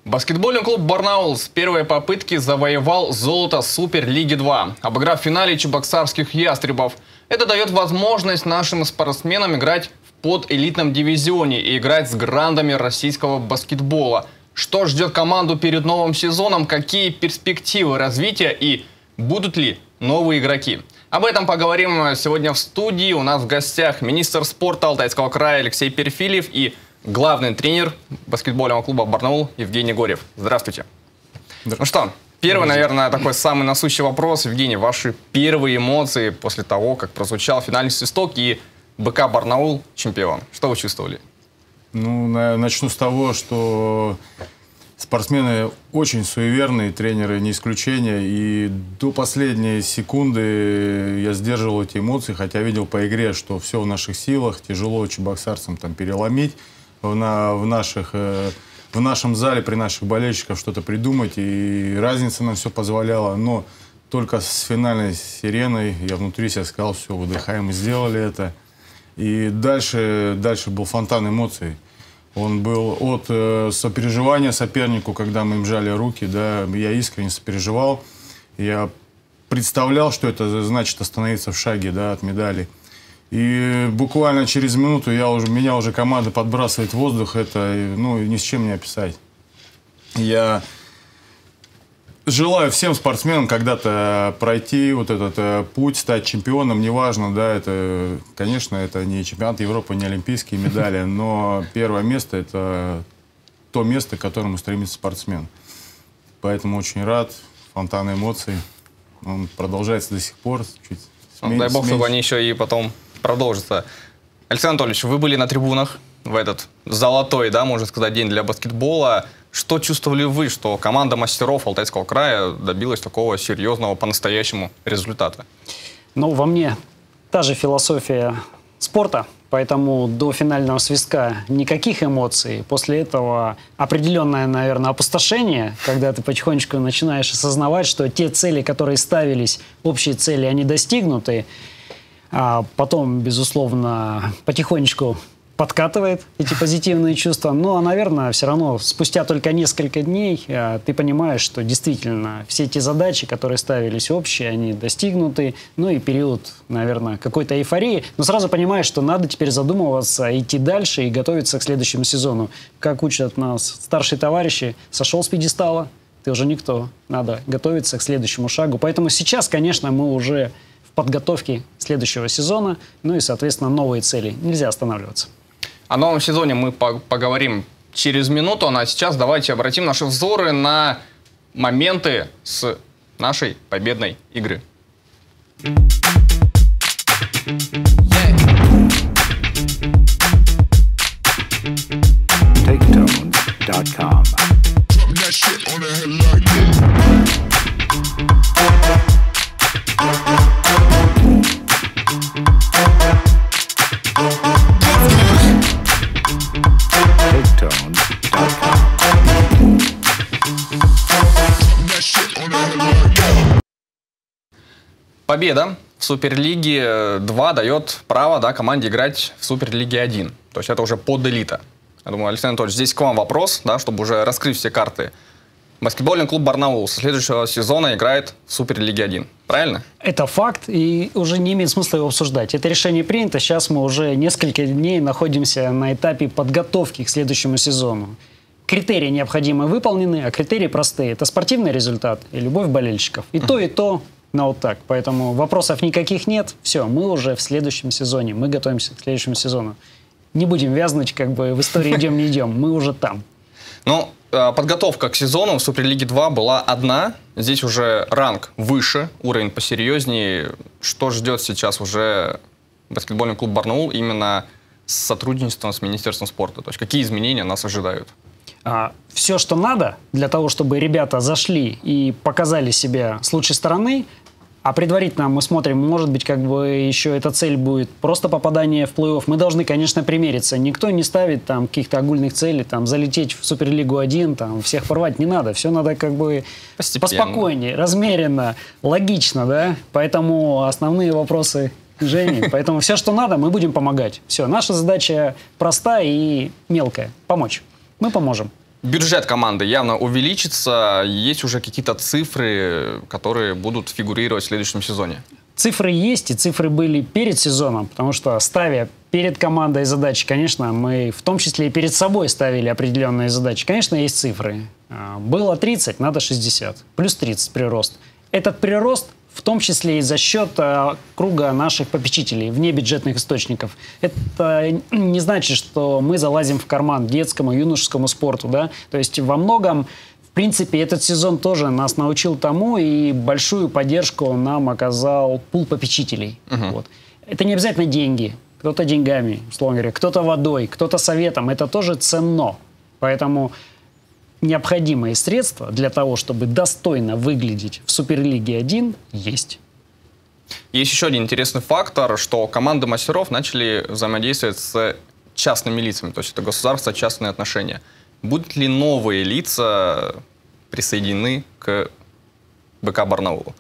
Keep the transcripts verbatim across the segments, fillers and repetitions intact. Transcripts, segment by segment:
Баскетбольный клуб «Барнаул» с первой попытки завоевал золото Суперлиги два, обыграв в финале чебоксарских ястребов. Это дает возможность нашим спортсменам играть в подэлитном дивизионе и играть с грандами российского баскетбола. Что ждет команду перед новым сезоном, какие перспективы развития и будут ли новые игроки? Об этом поговорим сегодня в студии. У нас в гостях министр спорта Алтайского края Алексей Перфильев и главный тренер баскетбольного клуба «Барнаул» Евгений Горев. Здравствуйте. Ну что, первый, наверное, такой самый насущный вопрос. Евгений, ваши первые эмоции после того, как прозвучал финальный свисток и БК «Барнаул» чемпион. Что вы чувствовали? Ну, начну с того, что спортсмены очень суеверные, тренеры не исключение. И до последней секунды я сдерживал эти эмоции, хотя видел по игре, что все в наших силах. Тяжело чебоксарцам там переломить. В, на, в, наших, э, в нашем зале при наших болельщиках что-то придумать. И разница нам все позволяла. Но только с финальной сиреной я внутри себя сказал, все, выдыхаем, мы сделали это. И дальше, дальше был фонтан эмоций. Он был от э, сопереживания сопернику, когда мы им жали руки. Да, я искренне сопереживал. Я представлял, что это значит остановиться в шаге, да, от медали. И буквально через минуту я уже, меня уже команда подбрасывает в воздух. Это, ну, ни с чем не описать. Я желаю всем спортсменам когда-то пройти вот этот э, путь, стать чемпионом. Неважно, да, это, конечно, это не чемпионат Европы, не олимпийские медали, но первое место – это то место, к которому стремится спортсмен. Поэтому очень рад, фонтан эмоций. Он продолжается до сих пор. Чуть ну, дай бог, чтобы они еще и потом продолжатся. Александр Анатольевич, вы были на трибунах в этот золотой, да, можно сказать, день для баскетбола. Что чувствовали вы, что команда мастеров Алтайского края добилась такого серьезного, по-настоящему результата? Ну, во мне та же философия спорта, поэтому до финального свистка никаких эмоций. После этого определенное, наверное, опустошение, когда ты потихонечку начинаешь осознавать, что те цели, которые ставились, общие цели, они достигнуты. А потом, безусловно, потихонечку подкатывает эти позитивные чувства. Но, наверное, все равно спустя только несколько дней а, ты понимаешь, что действительно все эти задачи, которые ставились общие, они достигнуты. Ну и период, наверное, какой-то эйфории. Но сразу понимаешь, что надо теперь задумываться, идти дальше и готовиться к следующему сезону. Как учат нас старшие товарищи, сошел с пьедестала, ты уже никто. Надо готовиться к следующему шагу. Поэтому сейчас, конечно, мы уже в подготовке следующего сезона. Ну и, соответственно, новые цели. Нельзя останавливаться. О новом сезоне мы поговорим через минуту, а сейчас давайте обратим наши взоры на моменты с нашей победной игры. Taketone точка ком. Победа в Суперлиге два дает право, да, команде играть в Суперлиге один. То есть это уже подэлита. Я думаю, Александр Анатольевич, здесь к вам вопрос, да, чтобы уже раскрыть все карты. Баскетбольный клуб «Барнаул» со следующего сезона играет в Суперлиге один. Правильно? Это факт, и уже не имеет смысла его обсуждать. Это решение принято. Сейчас мы уже несколько дней находимся на этапе подготовки к следующему сезону. Критерии необходимые выполнены, а критерии простые. Это спортивный результат и любовь болельщиков. И то, и то на вот так. Поэтому вопросов никаких нет. Все, мы уже в следующем сезоне. Мы готовимся к следующему сезону. Не будем вязнуть, как бы в истории идем, не идем. Мы уже там. Ну, подготовка к сезону в Суперлиге два была одна. Здесь уже ранг выше, уровень посерьезнее. Что ждет сейчас уже баскетбольный клуб «Барнаул» именно с сотрудничеством с Министерством спорта? То есть какие изменения нас ожидают? А, все, что надо для того, чтобы ребята зашли и показали себя с лучшей стороны. А предварительно мы смотрим, может быть, как бы еще эта цель будет просто попадание в плей-офф. Мы должны, конечно, примериться. Никто не ставит там каких-то огульных целей, там, залететь в Суперлигу один, там, всех порвать не надо. Все надо как бы постепенно, поспокойнее, размеренно, логично, да. Поэтому основные вопросы Жени. Поэтому все, что надо, мы будем помогать. Все, наша задача проста и мелкая. Помочь. Мы поможем. Бюджет команды явно увеличится. Есть уже какие-то цифры, которые будут фигурировать в следующем сезоне? Цифры есть, и цифры были перед сезоном, потому что, ставя перед командой задачи, конечно, мы в том числе и перед собой ставили определенные задачи. Конечно, есть цифры. Было тридцать, надо шестьдесят. Плюс тридцать прирост. Этот прирост в том числе и за счет а, круга наших попечителей, внебюджетных источников. Это не значит, что мы залазим в карман детскому, юношескому спорту, да? То есть во многом, в принципе, этот сезон тоже нас научил тому, и большую поддержку нам оказал пул попечителей. Угу. Вот. Это не обязательно деньги. Кто-то деньгами, условно говоря, кто-то водой, кто-то советом. Это тоже ценно. Поэтому необходимые средства для того, чтобы достойно выглядеть в Суперлиге один, есть. Есть еще один интересный фактор, что команды мастеров начали взаимодействовать с частными лицами, то есть это государство, частные отношения. Будут ли новые лица присоединены к БК Барнаулу?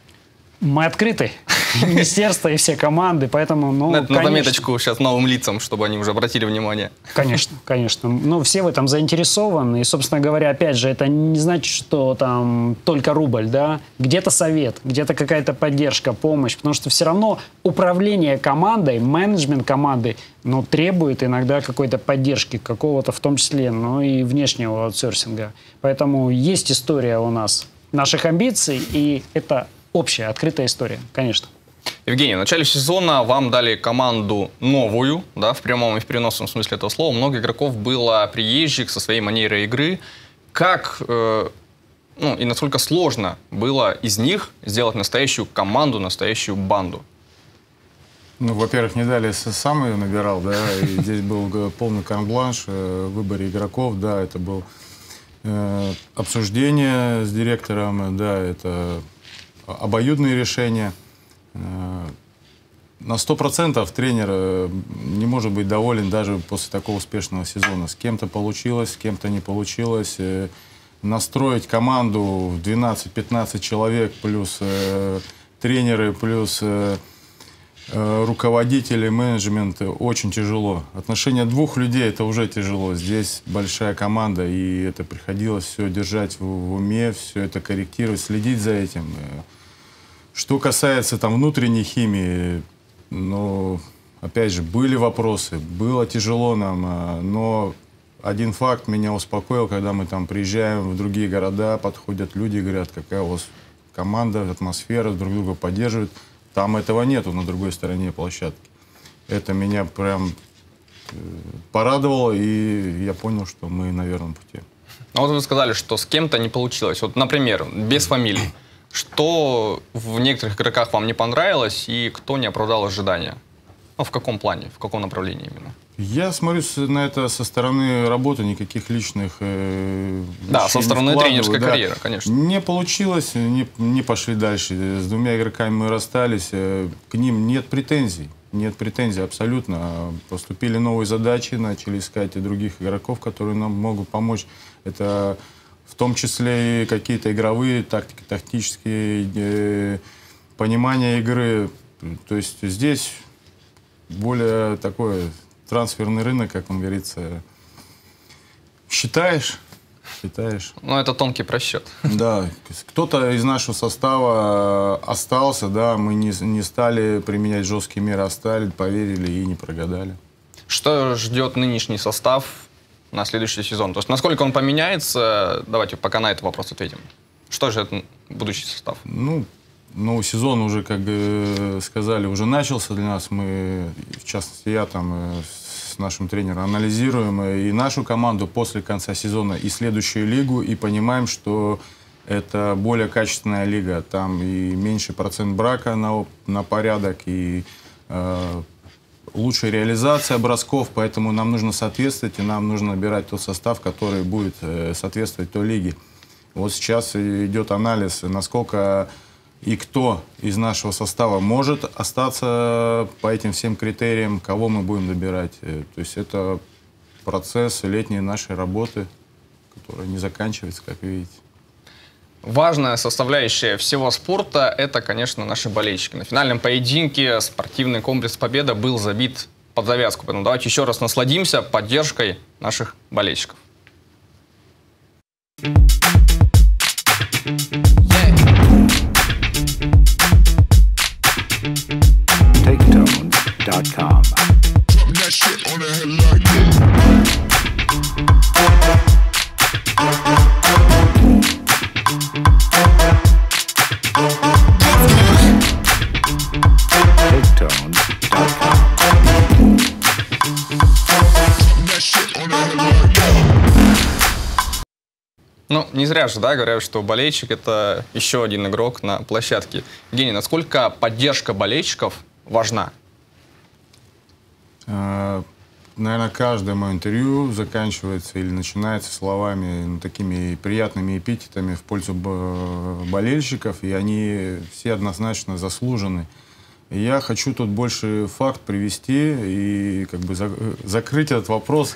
Мы открыты, министерство и все команды, поэтому, ну, на, на заметочку сейчас новым лицам, чтобы они уже обратили внимание. Конечно, конечно. Ну, все в этом заинтересованы. И, собственно говоря, опять же, это не значит, что там только рубль, да. Где-то совет, где-то какая-то поддержка, помощь. Потому что все равно управление командой, менеджмент команды, ну, требует иногда какой-то поддержки, какого-то в том числе, ну, и внешнего аутсорсинга. Поэтому есть история у нас наших амбиций, и это общая, открытая история, конечно. Евгений, в начале сезона вам дали команду новую, да, в прямом и в переносном смысле этого слова. Много игроков было приезжих со своей манерой игры. Как э, ну, и насколько сложно было из них сделать настоящую команду, настоящую банду? Ну, во-первых, не дали, сам ее набирал, да, и здесь был полный карт-бланш в выборе игроков, да, это было э, обсуждение с директором, да, это обоюдные решения. На сто процентов тренер не может быть доволен даже после такого успешного сезона. С кем-то получилось, с кем-то не получилось. Настроить команду в двенадцать-пятнадцать человек, плюс тренеры, плюс руководители, менеджмент, очень тяжело. Отношения двух людей — это уже тяжело. Здесь большая команда, и это приходилось все держать в, в уме, все это корректировать, следить за этим. Что касается там внутренней химии, ну, опять же, были вопросы, было тяжело нам, но один факт меня успокоил, когда мы там приезжаем в другие города, подходят люди, говорят, какая у вас команда, атмосфера, друг друга поддерживают. Там этого нету на другой стороне площадки. Это меня прям порадовало, и я понял, что мы на верном пути. А вот вы сказали, что с кем-то не получилось. Вот, например, без фамилий. Что в некоторых игроках вам не понравилось и кто не оправдал ожидания? Ну, в каком плане, в каком направлении именно? Я смотрю на это со стороны работы, никаких личных э, Да, со стороны тренерской да. карьеры, конечно. Не получилось, не, не пошли дальше. С двумя игроками мы расстались, э, к ним нет претензий. Нет претензий абсолютно. Поступили новые задачи, начали искать и других игроков, которые нам могут помочь. Это в том числе и какие-то игровые, тактики, тактические, э, понимание игры. То есть здесь более такой трансферный рынок, как он говорится. Считаешь, считаешь. Ну, это тонкий просчет. Да, кто-то из нашего состава остался, да, мы не, не стали применять жесткие меры, оставили, поверили и не прогадали. Что ждет нынешний состав на следующий сезон? То есть, насколько он поменяется? Давайте пока на этот вопрос ответим. Что ждет будущий состав? Ну, новый сезон уже, как сказали, уже начался для нас. Мы, в частности, я там с нашим тренером анализируем и нашу команду после конца сезона, и следующую лигу, и понимаем, что это более качественная лига. Там и меньше процент брака на, на порядок, и э, лучшая реализация бросков, поэтому нам нужно соответствовать, и нам нужно набирать тот состав, который будет э, соответствовать той лиге. Вот сейчас идет анализ, насколько и кто из нашего состава может остаться по этим всем критериям, кого мы будем добирать. То есть это процесс летней нашей работы, которая не заканчивается, как видите. Важная составляющая всего спорта – это, конечно, наши болельщики. На финальном поединке спортивный комплекс «Победа» был забит под завязку. Поэтому давайте еще раз насладимся поддержкой наших болельщиков. Taketones dot com. That shit on the head like Taketones dot com. that shit on the head like Ну, не зря же, да, говорят, что болельщик — это еще один игрок на площадке. Евгений, насколько поддержка болельщиков важна? Э, Наверное, каждое мое интервью заканчивается или начинается словами, ну, такими приятными эпитетами в пользу б- болельщиков, и они все однозначно заслужены. И я хочу тут больше факт привести и как бы за- закрыть этот вопрос.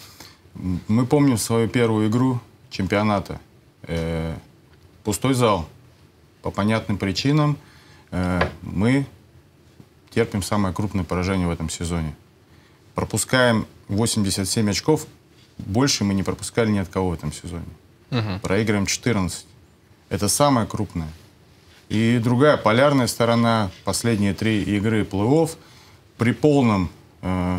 Мы помним свою первую игру чемпионата. Э, пустой зал. По понятным причинам э, мы терпим самое крупное поражение в этом сезоне. Пропускаем восемьдесят семь очков. Больше мы не пропускали ни от кого в этом сезоне. Мгм. Проигрываем четырнадцать. Это самое крупное. И другая полярная сторона. Последние три игры плей-офф при полном э,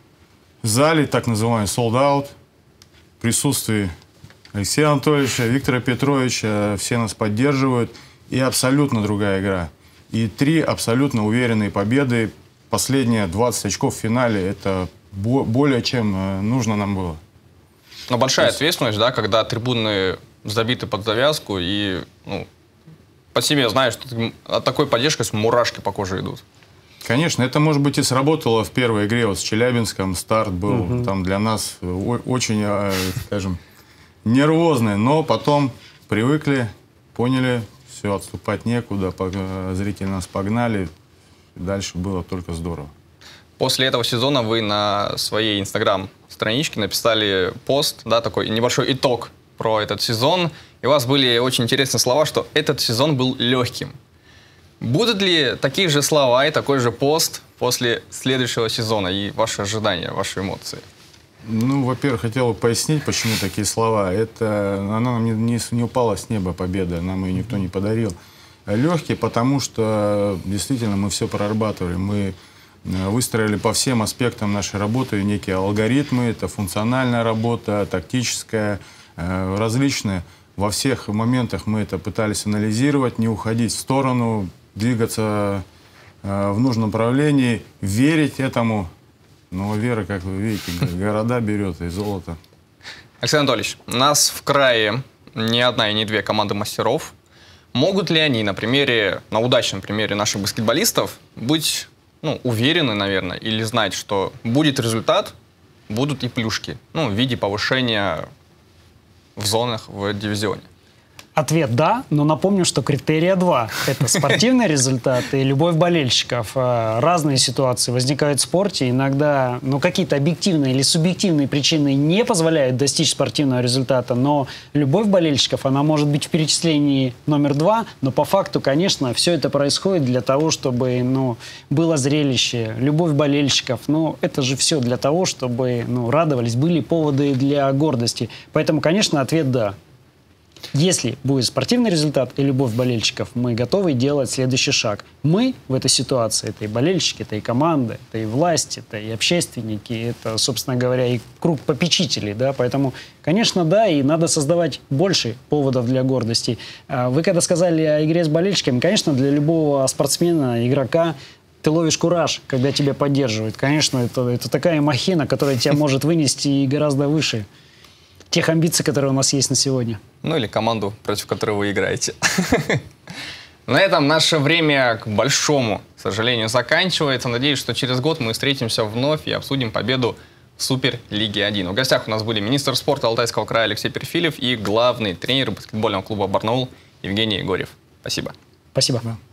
зале, так называемый sold-out, присутствии Алексея Анатольевича, Виктора Петровича, все нас поддерживают. И абсолютно другая игра. И три абсолютно уверенные победы. Последние двадцать очков в финале — это бо- более чем э, нужно нам было. Но большая ответственность, да, когда трибуны забиты под завязку, и, ну, по себе знаешь, что ты от такой поддержки мурашки по коже идут. Конечно, это, может быть, и сработало в первой игре. Вот с Челябинском старт был там для нас о- очень, э, скажем, нервозный. Но потом привыкли, поняли, все, отступать некуда, по- э, зрители нас погнали. Дальше было только здорово. После этого сезона вы на своей инстаграм-страничке написали пост, да, такой небольшой итог про этот сезон. И у вас были очень интересные слова, что этот сезон был легким. Будут ли такие же слова и такой же пост после следующего сезона? И ваши ожидания, ваши эмоции? Ну, во-первых, хотел бы пояснить, почему такие слова. Это, она нам не, не, с- не упала с неба, победа, нам ее никто не подарил. Легкий, потому что действительно мы все прорабатывали. Мы э, выстроили по всем аспектам нашей работы некие алгоритмы. Это функциональная работа, тактическая, э, различные. Во всех моментах мы это пытались анализировать, не уходить в сторону, двигаться э, в нужном направлении, верить этому. Но вера, как вы видите, г- города берет и золото. Александр Анатольевич, у нас в крае не одна и не две команды мастеров. Могут ли они на примере, на удачном примере наших баскетболистов быть, ну, уверены, наверное, или знать, что будет результат, будут и плюшки, ну, в виде повышения в зонах в дивизионе? Ответ «да», но напомню, что критерия два. Это спортивный результат и любовь болельщиков. Э, Разные ситуации возникают в спорте. Иногда ну, какие-то объективные или субъективные причины не позволяют достичь спортивного результата, но любовь болельщиков, она может быть в перечислении номер два, но по факту, конечно, все это происходит для того, чтобы ну, было зрелище, любовь болельщиков. Ну, это же все для того, чтобы ну, радовались, были поводы для гордости. Поэтому, конечно, ответ «да». Если будет спортивный результат и любовь болельщиков, мы готовы делать следующий шаг. Мы в этой ситуации, это и болельщики, это и команды, это и власти, это и общественники, это, собственно говоря, и круг попечителей, да, поэтому, конечно, да, и надо создавать больше поводов для гордости. А Вы когда сказали о игре с болельщиками, конечно, для любого спортсмена, игрока, ты ловишь кураж, когда тебя поддерживают. Конечно, это, это такая махина, которая тебя может вынести и гораздо выше тех амбиций, которые у нас есть на сегодня. Ну или команду, против которой вы играете. На этом наше время, к большому сожалению, заканчивается. Надеюсь, что через год мы встретимся вновь и обсудим победу в Суперлиге один. В гостях у нас были министр спорта Алтайского края Алексей Перфилев и главный тренер баскетбольного клуба «Барнаул» Евгений Горев. Спасибо. Спасибо. Да.